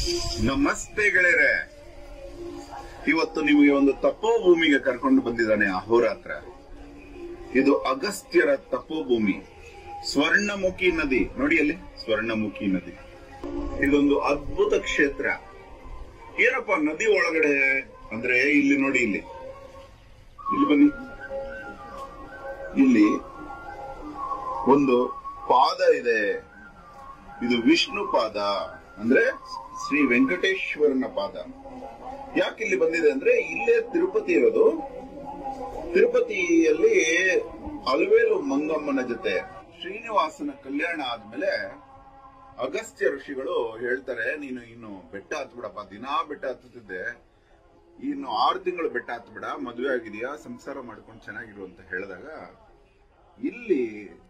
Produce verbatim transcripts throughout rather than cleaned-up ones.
ನಮಸ್ತೆ ಗೆಳೆಯರೆ, ಇವತ್ತು ನಿಮಗೆ ಒಂದು ತಪೋಭೂಮಿಗೆ ಕರ್ಕೊಂಡು ಬಂದಿದ್ದಾನೆ ಅಹೋರಾತ್ರ. ಇದು ಅಗಸ್ತ್ಯರ ತಪೋಭೂಮಿ, ಸ್ವರ್ಣಮುಖಿ ನದಿ. ನೋಡಿ ಅಲ್ಲಿ ಸ್ವರ್ಣಮುಖಿ ನದಿ. ಇದೊಂದು ಅದ್ಭುತ ಕ್ಷೇತ್ರ. ಏನಪ್ಪ ನದಿ ಒಳಗಡೆ ಅಂದ್ರೆ, ಇಲ್ಲಿ ನೋಡಿ, ಇಲ್ಲಿ ಇಲ್ಲಿ ಬನ್ನಿ. ಇಲ್ಲಿ ಒಂದು ಪಾದ ಇದೆ. ಇದು ವಿಷ್ಣು ಪಾದ, ಅಂದ್ರೆ ಶ್ರೀ ವೆಂಕಟೇಶ್ವರನ ಪಾದ. ಯಾಕೆ ಇಲ್ಲಿ ಬಂದಿದೆ ಅಂದ್ರೆ, ಇಲ್ಲೇ ತಿರುಪತಿ ಇರೋದು. ತಿರುಪತಿಯಲ್ಲಿ ಅಲವೇಲು ಮಂಗಮ್ಮನ ಜೊತೆ ಶ್ರೀನಿವಾಸನ ಕಲ್ಯಾಣ ಆದ್ಮೇಲೆ ಅಗಸ್ತ್ಯ ಋಷಿಗಳು ಹೇಳ್ತಾರೆ, ನೀನು ಇನ್ನು ಬೆಟ್ಟ ಹತ್ಬಿಡಪ್ಪ, ದಿನಾ ಬೆಟ್ಟ ಹತ್ತುತ್ತಿದ್ದೆ, ಇನ್ನು ಆರು ತಿಂಗಳು ಬೆಟ್ಟ ಹತ್ಬಿಡ, ಮದುವೆ ಆಗಿದೆಯಾ, ಸಂಸಾರ ಮಾಡ್ಕೊಂಡು ಚೆನ್ನಾಗಿರು ಅಂತ ಹೇಳಿದಾಗ, ಇಲ್ಲಿ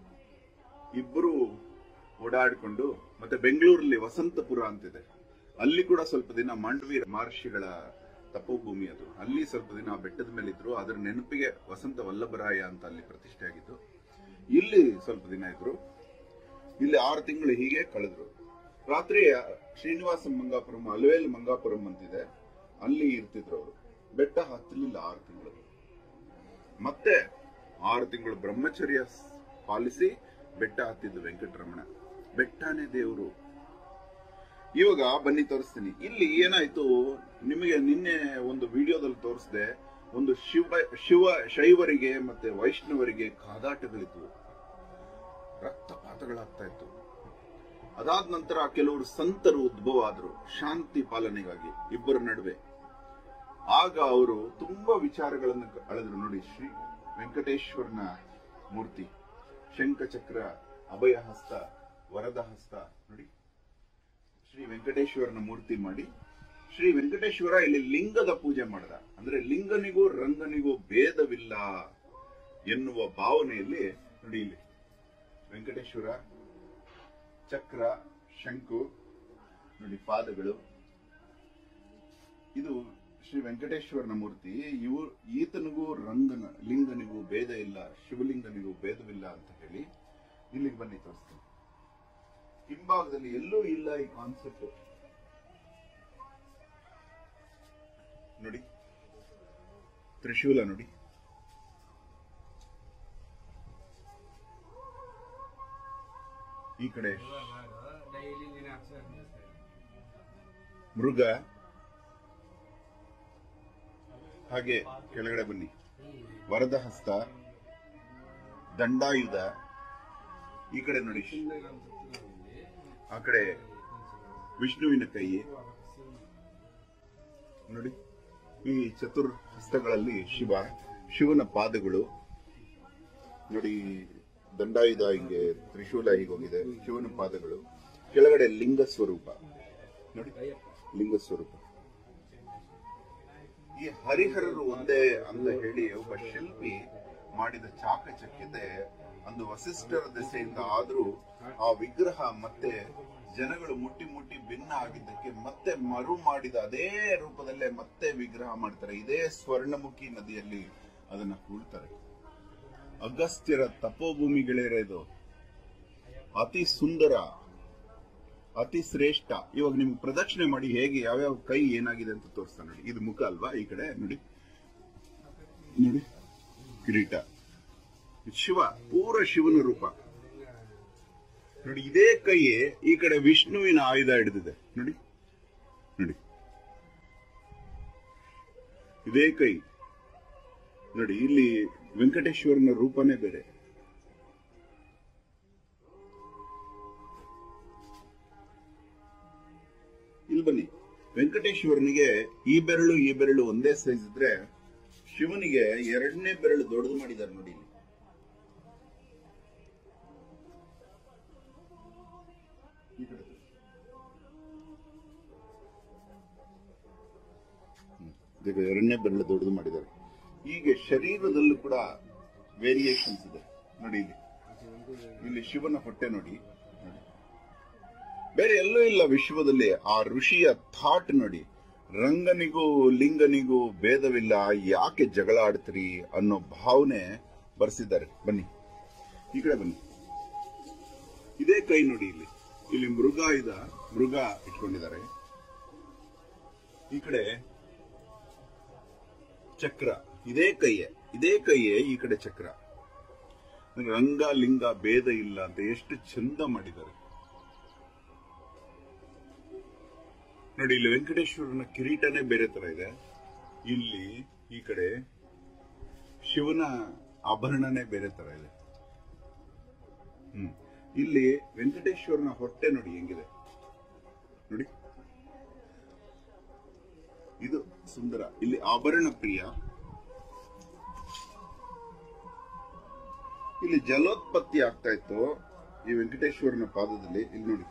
ಇಬ್ಬರು ಓಡಾಡಿಕೊಂಡು, ಮತ್ತೆ ಬೆಂಗಳೂರಲ್ಲಿ ವಸಂತಪುರ ಅಂತಿದೆ, ಅಲ್ಲಿ ಕೂಡ ಸ್ವಲ್ಪ ದಿನ ಮಾಂಡವಿ ಮಹರ್ಷಿಗಳ ತಪೋಭೂಮಿ ಅದು. ಅಲ್ಲಿ ಸ್ವಲ್ಪ ದಿನ ಬೆಟ್ಟದ ಮೇಲೆ ಇದ್ರು. ಅದರ ನೆನಪಿಗೆ ವಸಂತ ವಲ್ಲಭರಾಯ ಅಂತ ಅಲ್ಲಿ ಪ್ರತಿಷ್ಠೆ ಆಗಿತ್ತು. ಇಲ್ಲಿ ಸ್ವಲ್ಪ ದಿನ ಇದ್ರು. ಇಲ್ಲಿ ಆರು ತಿಂಗಳು ಹೀಗೆ ಕಳೆದ್ರು. ರಾತ್ರಿ ಶ್ರೀನಿವಾಸ ಮಂಗಾಪುರಂ, ಅಲವೇಲ್ ಮಂಗಾಪುರಂ ಅಂತಿದೆ, ಅಲ್ಲಿ ಇರ್ತಿದ್ರು ಅವರು. ಬೆಟ್ಟ ಹತ್ತಲಿಲ್ಲ ಆರು ತಿಂಗಳು. ಮತ್ತೆ ಆರು ತಿಂಗಳು ಬ್ರಹ್ಮಚರ್ಯ ಪಾಲಿಸಿ ಬೆಟ್ಟ ಹತ್ತಿದ್ದು ವೆಂಕಟರಮಣ. ಬೆಟ್ಟನೇ ದೇವರು. ಇವಾಗ ಬನ್ನಿ ತೋರಿಸ್ತೀನಿ. ಇಲ್ಲಿ ಏನಾಯ್ತು, ನಿಮಗೆ ನಿನ್ನೆ ಒಂದು ವಿಡಿಯೋದಲ್ಲಿ ತೋರಿಸಿದೆ, ಒಂದು ಶಿವ ಶಿವ ಶೈವರಿಗೆ ಮತ್ತೆ ವೈಷ್ಣವರಿಗೆ ಕಾದಾಟಗಳಿದ್ವು, ರಕ್ತಪಾತಗಳಾಗ್ತಾ ಇತ್ತು. ಅದಾದ ನಂತರ ಕೆಲವರು ಸಂತರು ಉದ್ಭವ ಆದ್ರು ಶಾಂತಿ ಪಾಲನೆಗಾಗಿ ಇಬ್ಬರ ನಡುವೆ. ಆಗ ಅವರು ತುಂಬಾ ವಿಚಾರಗಳನ್ನು ಅಳೆದ್ರು. ನೋಡಿ, ಶ್ರೀ ವೆಂಕಟೇಶ್ವರನ ಮೂರ್ತಿ, ಶಂಖಚಕ್ರ, ಅಭಯ ಹಸ್ತ, ವರದ ಹಸ್ತ. ನೋಡಿ, ಶ್ರೀ ವೆಂಕಟೇಶ್ವರನ ಮೂರ್ತಿ ಮಾಡಿ, ಶ್ರೀ ವೆಂಕಟೇಶ್ವರ ಇಲ್ಲಿ ಲಿಂಗದ ಪೂಜೆ ಮಾಡಿದ. ಅಂದ್ರೆ ಲಿಂಗನಿಗೂ ರಂಗನಿಗೂ ಭೇದವಿಲ್ಲ ಎನ್ನುವ ಭಾವನೆಯಲ್ಲಿ ನೋಡಿ, ಇಲ್ಲಿ ವೆಂಕಟೇಶ್ವರ, ಚಕ್ರ, ಶಂಕು, ನೋಡಿ ಪಾದಗಳು. ಇದು ಶ್ರೀ ವೆಂಕಟೇಶ್ವರನ ಮೂರ್ತಿ. ಇವು ಈತನಿಗೂ ರಂಗನ ಲಿಂಗನಿಗೂ ಭೇದ ಇಲ್ಲ, ಶಿವಲಿಂಗನಿಗೂ ಭೇದವಿಲ್ಲ ಅಂತ ಹೇಳಿ ಇಲ್ಲಿಗೆ ಬನ್ನಿ ತೋರಿಸ್ತೀನಿ. ಹಿಂಭಾಗದಲ್ಲಿ ಎಲ್ಲೂ ಇಲ್ಲ ಈ ಕಾನ್ಸೆಪ್ಟ್. ನೋಡಿ, ತ್ರಿಶೂಲ ನೋಡಿ, ಈ ಕಡೆ ಮೃಗ, ಹಾಗೆ ಕೆಳಗಡೆ ಬನ್ನಿ, ವರದ ಹಸ್ತ, ದಂಡಾಯುಧ. ಈ ಕಡೆ ನೋಡಿ, ಆ ಕಡೆ ವಿಷ್ಣುವಿನ ಕೈ ನೋಡಿ. ಈ ಚತುರ್ ಹಸ್ತಗಳಲ್ಲಿ ಶಿವ, ಶಿವನ ಪಾದಗಳು ನೋಡಿ, ದಂಡಾಯುಧ ಹಿಂಗೆ, ತ್ರಿಶೂಲ ಹೀಗೋಗಿದೆ, ಶಿವನ ಪಾದಗಳು. ಕೆಳಗಡೆ ಲಿಂಗ ಸ್ವರೂಪ ನೋಡಿ, ಲಿಂಗ ಸ್ವರೂಪ. ಈ ಹರಿಹರರು ಒಂದೇ ಅಂತ ಹೇಳಿ ಒಬ್ಬ ಶಿಲ್ಪಿ ಮಾಡಿದ ಚಾಕಚಕ್ಯತೆ ಒಂದು ವಸಿಷ್ಠರ ದೆಸೆಯಿಂದ ಆದ್ರೂ ಆ ವಿಗ್ರಹ ಮತ್ತೆ ಜನಗಳು ಮುಟ್ಟಿ ಮುಟ್ಟಿ ಭಿನ್ನ ಆಗಿದ್ದಕ್ಕೆ ಮತ್ತೆ ಮರು ಮಾಡಿದ ಅದೇ ರೂಪದಲ್ಲೇ ಮತ್ತೆ ವಿಗ್ರಹ ಮಾಡ್ತಾರೆ. ಇದೇ ಸ್ವರ್ಣಮುಖಿ ನದಿಯಲ್ಲಿ ಅದನ್ನ ಹೂಳ್ತಾರೆ. ಅಗಸ್ತ್ಯರ ತಪೋಭೂಮಿಗಳಿರೋದು ಅತಿ ಸುಂದರ, ಅತಿ ಶ್ರೇಷ್ಠ. ಇವಾಗ ನಿಮ್ಗೆ ಪ್ರದಕ್ಷಿಣೆ ಮಾಡಿ ಹೇಗೆ ಯಾವ್ಯಾವ ಕೈ ಏನಾಗಿದೆ ಅಂತ ತೋರಿಸ್ತಾ ನೋಡಿ. ಇದು ಮುಖ ಅಲ್ವಾ, ಈ ಕಡೆ ನೋಡಿ, ನೋಡಿ ಕಿರೀಟ, ಶಿವ, ಪೂರ ಶಿವನ ರೂಪ ನೋಡಿ. ಇದೇ ಕೈ ಈ ಕಡೆ ವಿಷ್ಣುವಿನ ಆಯುಧ ಹಿಡಿದಿದೆ ನೋಡಿ, ನೋಡಿ ಇದೇ ಕೈ ನೋಡಿ. ಇಲ್ಲಿ ವೆಂಕಟೇಶ್ವರನ ರೂಪನೇ ಬೇರೆ. ಇಲ್ಲಿ ಬನ್ನಿ, ವೆಂಕಟೇಶ್ವರನಿಗೆ ಈ ಬೆರಳು ಈ ಬೆರಳು ಒಂದೇ ಸೈಜ್ ಇದ್ರೆ, ಶಿವನಿಗೆ ಎರಡನೇ ಬೆರಳು ದೊಡ್ಡದು ಮಾಡಿದ್ದಾರೆ ನೋಡಿ. ಎರಡನೇ ಬೆರಳು ದೊಡ್ಡದು ಮಾಡಿದ್ದಾರೆ. ಹೀಗೆ ಶರೀರದಲ್ಲೂ ಕೂಡ ವೇರಿಯೇಷನ್ಸ್ ಇದೆ ನೋಡಿ. ಇಲ್ಲಿ ಇಲ್ಲಿ ಶಿವನ ಹೊಟ್ಟೆ ನೋಡಿ, ಬೇರೆ ಎಲ್ಲೂ ಇಲ್ಲ ವಿಶ್ವದಲ್ಲಿ. ಆ ಋಷಿಯ ಥಾಟ್ ನೋಡಿ, ರಂಗನಿಗೂ ಲಿಂಗನಿಗೂ ಭೇದವಿಲ್ಲ, ಯಾಕೆ ಜಗಳ ಆಡ್ತೀರಿ ಅನ್ನೋ ಭಾವನೆ ಬರ್ಸಿದ್ದಾರೆ. ಬನ್ನಿ, ಈ ಕಡೆ ಬನ್ನಿ. ಇದೇ ಕೈ ನೋಡಿ, ಇಲ್ಲಿ ಇಲ್ಲಿ ಮೃಗ ಇದ ಮೃಗ ಇಟ್ಕೊಂಡಿದ್ದಾರೆ. ಈ ಕಡೆ ಚಕ್ರ, ಇದೇ ಕೈಯೇ ಇದೇ ಕೈಯೇ ಈ ಕಡೆ ಚಕ್ರ. ರಂಗ ಲಿಂಗ ಭೇದ ಇಲ್ಲ ಅಂತ ಎಷ್ಟು ಚಂದ ಮಾಡಿದ್ದಾರೆ ನೋಡಿ. ಇಲ್ಲಿ ವೆಂಕಟೇಶ್ವರನ ಕಿರೀಟನೇ ಬೇರೆ ತರ ಇದೆ, ಇಲ್ಲಿ ಈ ಕಡೆ ಶಿವನ ಆಭರಣನೇ ಬೇರೆ ತರ ಇದೆ. ಹ್ಮ್ ಇಲ್ಲಿ ವೆಂಕಟೇಶ್ವರನ ಹೊಟ್ಟೆ ನೋಡಿ ಹೆಂಗಿದೆ ನೋಡಿ, ಇದು ಸುಂದರ. ಇಲ್ಲಿ ಆಭರಣ ಪ್ರಿಯ, ಇಲ್ಲಿ ಜಲೋತ್ಪತ್ತಿ ಆಗ್ತಾ ಇತ್ತು ಈ ವೆಂಕಟೇಶ್ವರನ ಪಾದದಲ್ಲಿ. ಇಲ್ಲಿ ನೋಡಿ,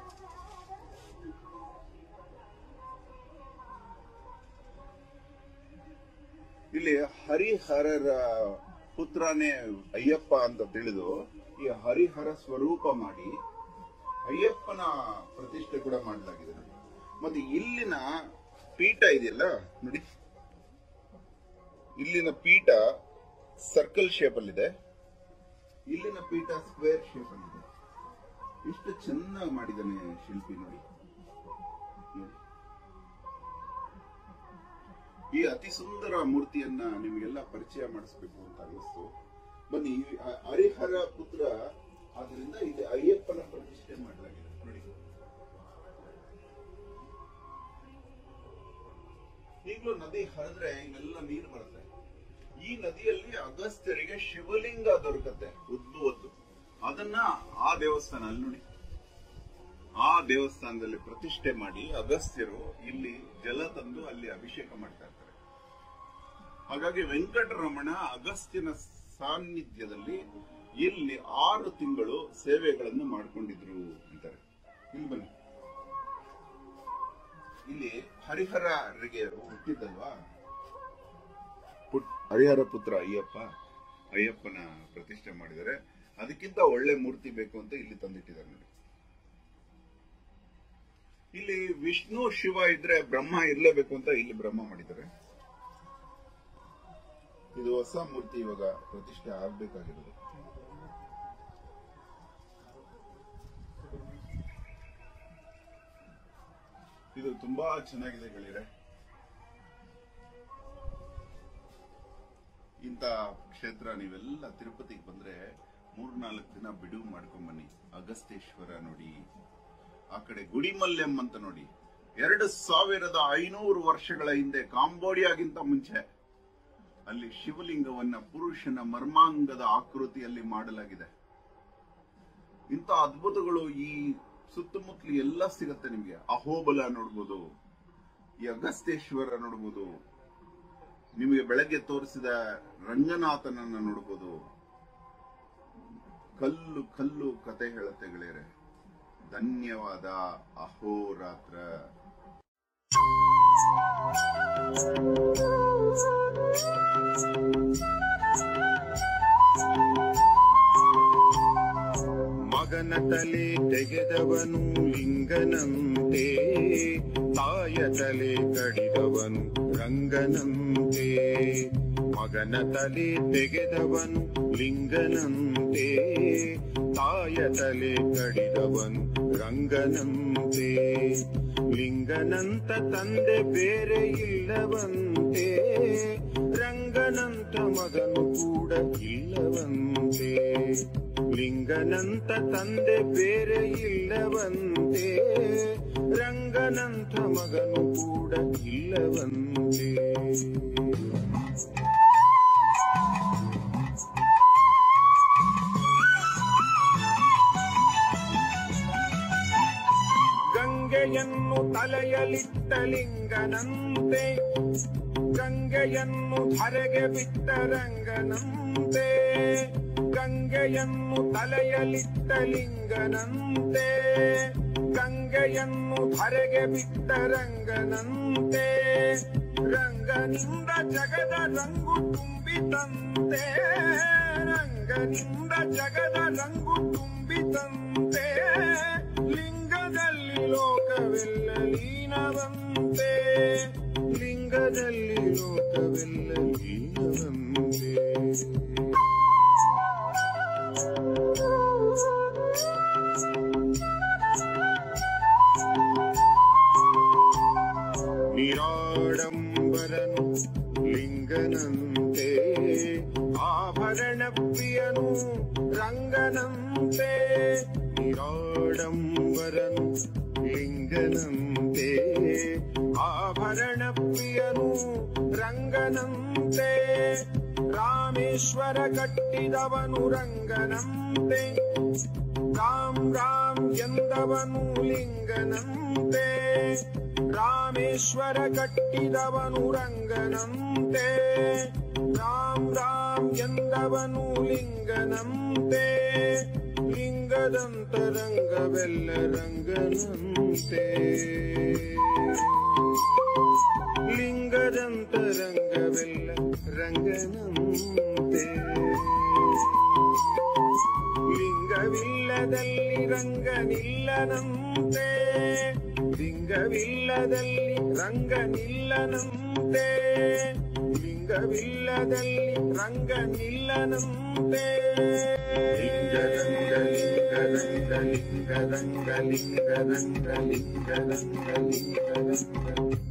ಇಲ್ಲಿ ಹರಿಹರರ ಪುತ್ರನೇ ಅಯ್ಯಪ್ಪ ಅಂತ ತಿಳಿದು ಈ ಹರಿಹರ ಸ್ವರೂಪ ಮಾಡಿ ಅಯ್ಯಪ್ಪನ ಪ್ರತಿಷ್ಠೆ ಕೂಡ ಮಾಡಲಾಗಿದೆ ನೋಡಿ. ಮತ್ತೆ ಇಲ್ಲಿನ ಪೀಠ ಇದೆಯಲ್ಲ ನೋಡಿ, ಇಲ್ಲಿನ ಪೀಠ ಸರ್ಕಲ್ ಶೇಪ್ ಅಲ್ಲಿ ಇದೆ, ಇಲ್ಲಿನ ಪೀಠ ಸ್ಕ್ವೇರ್ ಶೇಪ್ ಅಲ್ಲಿ ಇದೆ. ಇಷ್ಟು ಚೆನ್ನಾಗಿ ಮಾಡಿದ್ದಾನೆ ಶಿಲ್ಪಿ ನೋಡಿ. ಈ ಅತಿ ಸುಂದರ ಮೂರ್ತಿಯನ್ನ ನಿಮಗೆಲ್ಲ ಪರಿಚಯ ಮಾಡಿಸ್ಬೇಕು ಅಂತ ಅನ್ನಿಸ್ತು. ಬನ್ನಿ, ಹರಿಹರ ಪುತ್ರ ಆದ್ರಿಂದ ಇದು ಅಯ್ಯಪ್ಪನ ಪ್ರತಿಷ್ಠೆ ಮಾಡಲಾಗಿದೆ ನೋಡಿ. ಈಗಲೂ ನದಿ ಹರಿದ್ರೆ ಇಲ್ಲೆಲ್ಲ ನೀರು ಬರುತ್ತೆ. ಈ ನದಿಯಲ್ಲಿ ಅಗಸ್ತ್ಯರಿಗೆ ಶಿವಲಿಂಗ ದೊರಕತ್ತೆ ಉದ್ದು ಒದ್ದು, ಅದನ್ನ ಆ ದೇವಸ್ಥಾನ ಅಲ್ಲಿ ನೋಡಿ, ಆ ದೇವಸ್ಥಾನದಲ್ಲಿ ಪ್ರತಿಷ್ಠೆ ಮಾಡಿ ಅಗಸ್ತ್ಯರು ಇಲ್ಲಿ ಜಲ ತಂದು ಅಲ್ಲಿ ಅಭಿಷೇಕ ಮಾಡ್ತಾ ಇರ್ತಾರೆ. ಹಾಗಾಗಿ ವೆಂಕಟರಮಣ ಅಗಸ್ತ್ಯನ ಸಾನ್ನಿಧ್ಯದಲ್ಲಿ ಇಲ್ಲಿ ಆರು ತಿಂಗಳು ಸೇವೆಗಳನ್ನು ಮಾಡಿಕೊಂಡಿದ್ರು ಅಂತಾರೆ. ಇಲ್ಲಿ ಬನ್ನಿ, ಇಲ್ಲಿ ಹರಿಹರರಿಗೆ ಹುಟ್ಟಿದ್ದಲ್ವಾ, ಹರಿಹರ ಪುತ್ರ ಅಯ್ಯಪ್ಪ, ಅಯ್ಯಪ್ಪನ ಪ್ರತಿಷ್ಠೆ ಮಾಡಿದರೆ ಅದಕ್ಕಿಂತ ಒಳ್ಳೆ ಮೂರ್ತಿ ಬೇಕು ಅಂತ ಇಲ್ಲಿ ತಂದಿಟ್ಟಿದ್ದಾರೆ ನೋಡಿ. ಇಲ್ಲಿ ವಿಷ್ಣು ಶಿವ ಇದ್ರೆ ಬ್ರಹ್ಮ ಇರ್ಲೇಬೇಕು ಅಂತ ಇಲ್ಲಿ ಬ್ರಹ್ಮ ಮಾಡಿದ್ದಾರೆ. ಇದು ಹೊಸ ಮೂರ್ತಿ ಇವಾಗ ಪ್ರತಿಷ್ಠೆ ಆಗ್ಬೇಕಾಗಿರೋದು. ಇದು ತುಂಬಾ ಚೆನ್ನಾಗಿದೆ ಗೆಳೆಯರೆ. ಇಂಥ ಕ್ಷೇತ್ರ ನೀವೆಲ್ಲ ತಿರುಪತಿಗೆ ಬಂದ್ರೆ ಮೂರ್ನಾಲ್ಕು ದಿನ ಬಿಡುವು ಮಾಡ್ಕೊಂಡ್ ಬನ್ನಿ. ಅಗಸ್ತೇಶ್ವರ ನೋಡಿ, ಆ ಕಡೆ ಗುಡಿಮಲ್ಯಂ ಅಂತ ನೋಡಿ, ಎರಡು ಸಾವಿರದ ಐನೂರು ವರ್ಷಗಳ ಹಿಂದೆ ಕಾಂಬೋಡಿಯಾಗಿಂತ ಮುಂಚೆ ಅಲ್ಲಿ ಶಿವಲಿಂಗವನ್ನ ಪುರುಷನ ಮರ್ಮಾಂಗದ ಆಕೃತಿಯಲ್ಲಿ ಮಾಡಲಾಗಿದೆ. ಇಂಥ ಅದ್ಭುತಗಳು ಈ ಸುತ್ತಮುತ್ತಲು ಎಲ್ಲ ಸಿಗತ್ತೆ ನಿಮ್ಗೆ. ಅಹೋಬಲ ನೋಡ್ಬೋದು, ಈ ಅಗಸ್ತೇಶ್ವರ ನೋಡ್ಬೋದು, ನಿಮಗೆ ಬೆಳಗ್ಗೆ ತೋರಿಸಿದ ರಂಗನಾಥನನ್ನ ನೋಡ್ಬೋದು. ಕಲ್ಲು ಕಲ್ಲು ಕತೆ ಹೇಳುತ್ತೆ ಗೆಳೆಯರೆ. ಧನ್ಯವಾದ. ಅಹೋರಾತ್ರ. ಮಗನ ತಲೆ ತೆಗೆದವನು ಲಿಂಗನಂತೆ, ತಾಯ ತಲೆ ಕಡಿದವನು ರಂಗನಂತೆ. ಮಗನ ತಲೆ ತೆಗೆದವನು ಲಿಂಗನಂತೆ, ತಾಯ ತಲೆ ಕಡಿದವನು ರಂಗನಂತೆ. ಲಿಂಗನಂತ ತಂದೆ ಬೇರೆ ಇಲ್ಲವಂತೆ, ರಂಗನಂತ ಮಗನು ಕೂಡ ಇಲ್ಲವಂತೆ. ಲಿಂಗನಂತ ತಂದೆ ಬೇರೆ ಇಲ್ಲವಂತೆ, ರಂಗನಂತ ಮಗನು ಕೂಡ ಇಲ್ಲವಂತೆ. ಗಂಗೆಯನ್ನು ತಲೆಯಲಿಟ್ಟ ಲಿಂಗನಂತೆ, ಗಂಗೆಯನ್ನು ಧರೆಗೆ ಬಿಟ್ಟ ರಂಗನಂತೆ. ಗಂಗೆಯನ್ನು ತಲೆಯಲಿಟ್ಟ ಲಿಂಗನಂತೆ, ಗಂಗೆಯನ್ನು ಧರೆಗೆ ಬಿಟ್ಟ ರಂಗನಂತೆ. ರಂಗನಿಂದ ಜಗದ ರಂಗು ತುಂಬಿತಂತೆ, ರಂಗನಿಂದ ಜಗದ ರಂಗು ತುಂಬಿತಂತೆ. ಲಿಂಗದಲ್ಲಿ ಲೋಕವೆಲ್ಲ ಲೀನವಂತೆ, ಲಿಂಗದಲ್ಲಿ ಲೋಕವೆಲ್ಲ ಲೀನವಂತೆ. ನಿರಾಕಾರ ನಿರಾಡಂಬರನು ಲಿಂಗನಂತೆ ಆಭರಣ ಪ್ರಿಯನು ರಂಗನಂತೆ ನಿರಾಡಂಬರನು ಲಿಂಗನಂತೆ ಆಭರಣ ಪ್ರಿಯನು ರಂಗನಂತೆ ರಾಮೇಶ್ವರ ಕಟ್ಟಿದವನು ರಂಗನಂತೆ ರಾಮ್ ರಾಮ್ ಎಂದವನು ಲಿಂಗನಂತೆ ರಾಮೇಶ್ವರ ಕಟ್ಟಿದವನು ರಂಗನಂತೆ ರಾಮ್ ರಾಮ್ ಎಂದವನು ಲಿಂಗನಂತೆ ಲಿಂಗದಂತ ರಂಗವೆಲ್ಲ ರಂಗನಂತೆ ಲಿಂಗದಂತ ರಂಗವೆಲ್ಲ ರಂಗನಂತೆ ಲಿಂಗವಿಲ್ಲದಲ್ಲಿ ರಂಗನಿಲ್ಲನಂತೆ ಲಿಂಗವಿಲ್ಲದಲ್ಲಿ ರಂಗನಿಲ್ಲನಂತೆ ಲಿಂಗವಿಲ್ಲದಲ್ಲಿ ರಂಗನಿಲ್ಲನಂತೆ ಲಿಂಗರಂಗ ಲಿಂಗರಂಗ ಲಿಂಗರಂಗ ಲಿಂಗರಂಗ ಲಿಂಗರಂಗ ಲಿಂಗರಂಗ